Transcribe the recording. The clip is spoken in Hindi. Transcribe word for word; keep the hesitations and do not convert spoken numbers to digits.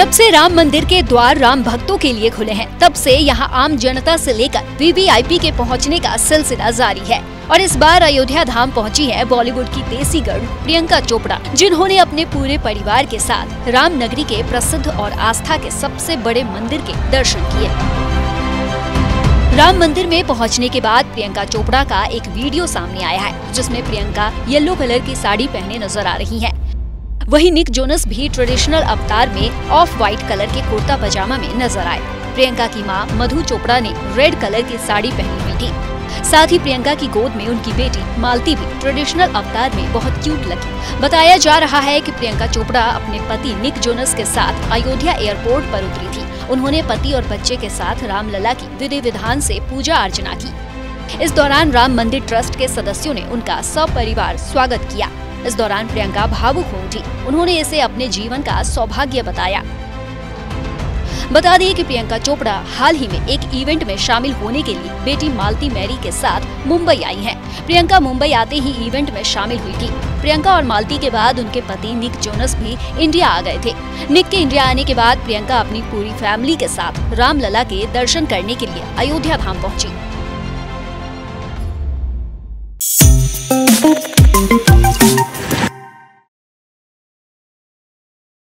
जब से राम मंदिर के द्वार राम भक्तों के लिए खुले हैं, तब से यहां आम जनता से लेकर वीवीआईपी के पहुंचने का सिलसिला जारी है। और इस बार अयोध्या धाम पहुंची है बॉलीवुड की देसी गर्ल प्रियंका चोपड़ा, जिन्होंने अपने पूरे परिवार के साथ राम नगरी के प्रसिद्ध और आस्था के सबसे बड़े मंदिर के दर्शन किए। राम मंदिर में पहुंचने के बाद प्रियंका चोपड़ा का एक वीडियो सामने आया है, जिसमें प्रियंका येलो कलर की साड़ी पहने नजर आ रही हैं। वहीं निक जोनस भी ट्रेडिशनल अवतार में ऑफ व्हाइट कलर के कुर्ता पजामा में नजर आए। प्रियंका की मां मधु चोपड़ा ने रेड कलर की साड़ी पहनी हुई थी। साथ ही प्रियंका की गोद में उनकी बेटी मालती भी ट्रेडिशनल अवतार में बहुत क्यूट लगी। बताया जा रहा है कि प्रियंका चोपड़ा अपने पति निक जोनस के साथ अयोध्या एयरपोर्ट पर उतरी थी। उन्होंने पति और बच्चे के साथ रामलला की विधि विधान से पूजा अर्चना की। इस दौरान राम मंदिर ट्रस्ट के सदस्यों ने उनका सपरिवार स्वागत किया। इस दौरान प्रियंका भावुक हो उठी। उन्होंने इसे अपने जीवन का सौभाग्य बताया। बता दें कि प्रियंका चोपड़ा हाल ही में एक इवेंट में शामिल होने के लिए बेटी मालती मैरी के साथ मुंबई आई हैं। प्रियंका मुंबई आते ही इवेंट में शामिल हुई थी। प्रियंका और मालती के बाद उनके पति निक जोनस भी इंडिया आ गए थे। निक के इंडिया आने के बाद प्रियंका अपनी पूरी फैमिली के साथ रामलला के दर्शन करने के लिए अयोध्या धाम पहुंची।